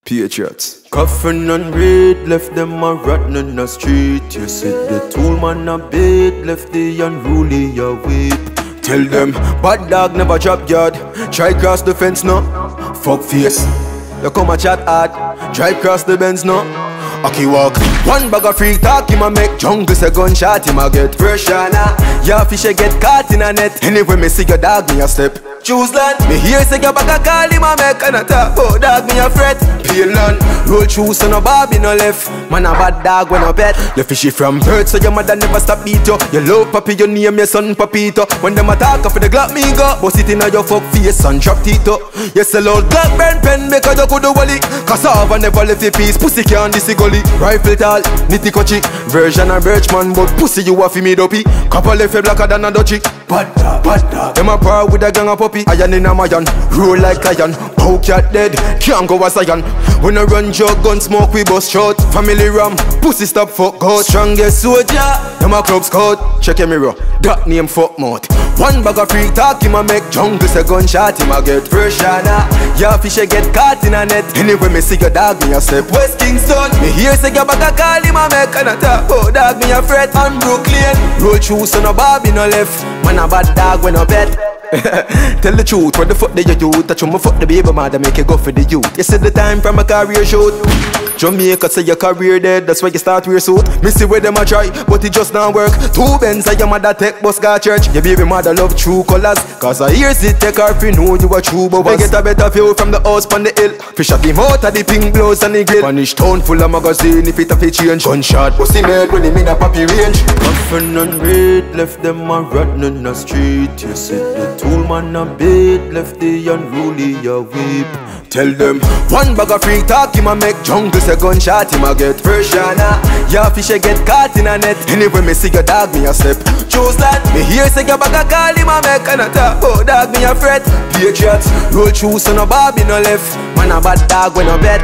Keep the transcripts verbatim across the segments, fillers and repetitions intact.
Patriots. Coffin and raid, left them a rotten in the street. You said the tool man a bait, left the unruly a weep. Tell them, bad dog never drop yard. Try cross the fence no. Fuck face. You come a chat hard. Drive cross the Benz no. Aki walk. One bag of free talk, him a make jungle say gunshot, him a get Vershon. Yeah, fish a get caught in a net. Anyway, me see your dog, me a step. Choose land. Me hear say your bag a call, him a make an attack. Oh, dog, me a fret. Pale land. Roll through, so no Bobby no left. Man a bad dog when no bet. You fishy from birth, so your mother never stop beat you. You love papi, you name your son Papito. When them attack off the Glock, me go. Bust it in a your fuck face and drop Tito. You sell out Glock, burn pen, make a you could do wally. Cassava never left your piece, pussy can't this gully. Rifle tall, nitty coachy. Version and Birchman, but pussy you a fi me dopey. Couple left you blacker than a dutchie. Bad dog, bad dog. Them a par with a gang of puppy. Iron in a mayan, roll like lion. Pow cat dead, can't go as iron. When I run jug, gun smoke we bust shot. Family ram, pussy stop fuck God. Strongest soldier, them a club scout. Check your mirror, that name fuck mouth. One bag of free talk, him a make jungle say gunshot, him a get Vershon. Yeah, fish a get caught in a net. Anyway, me see your dog, me a step West Kingston. Me hear say your bag a call, him a make an attack. Oh, dog, me a fret on Brooklyn. Roll through, so no Bobby no left. Man a bad dog when no bet. Tell the truth, what the fuck did you do? Touch on my fuck the baby mother, make it go for the youth. You said the time from a career shoot. Jamaica say your career dead, that's why you start wear suit. Me see where them a try, but it just not work. Two Benz and your mother take bus car church. Your baby mother love true colors, cause I hears it take her fi know you a true boss. They get a better view from the house on the hill. Fish up him out of the pink blouse and the grill. Spanish town full of magazine, if it a fi change. Gunshot, pussy made when him in a poppy range. Coffin and raid, left them a rotten in the street. You said the tool man a bait, left the unruly a weep. Tell them, one bag of free talk, him a make jungle say gunshot, him a get Vershon. Yeah, fish a get caught in a net. Anyway, me see your dog, me a step choose land. Me hear say your bag a call, him a make an attack. Oh, dog, me a fret. Patriots, roll through, so no Bobby no left. Man a bad dog when no bet.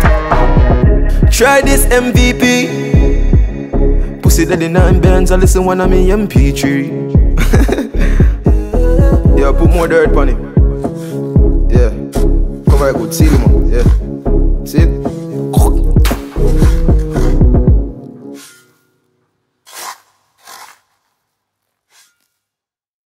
Try this M V P. Pussy dead in nine bands, I listen one of me M P three. Yeah, put more dirt on him. Yeah, cover it good, seal him up. Yeah, see it?